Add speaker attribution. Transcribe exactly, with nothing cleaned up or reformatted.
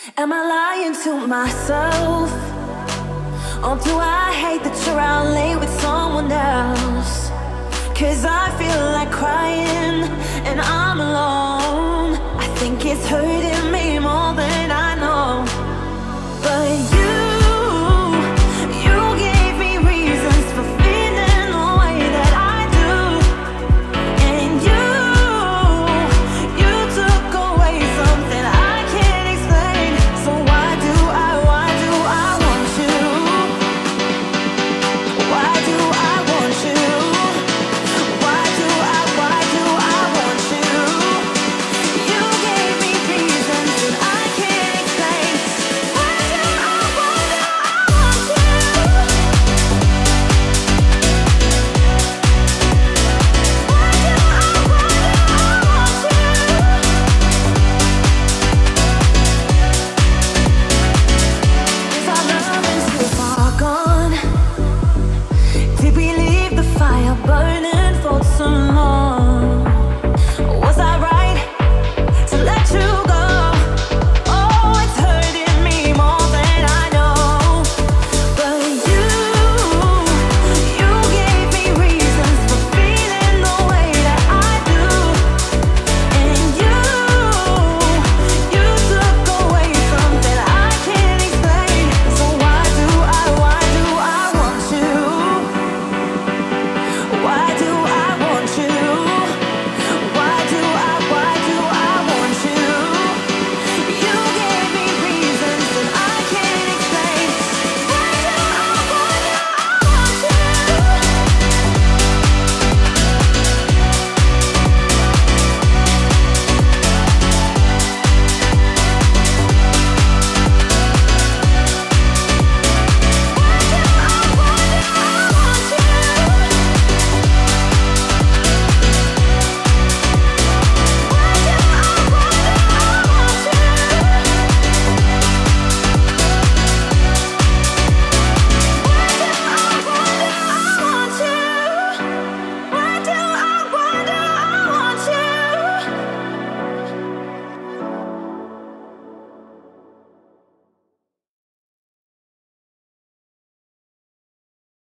Speaker 1: Am I lying to myself? Or do I hate that you're out late with someone else? Cause I feel like crying and I'm alone. I think it's hurting me more than I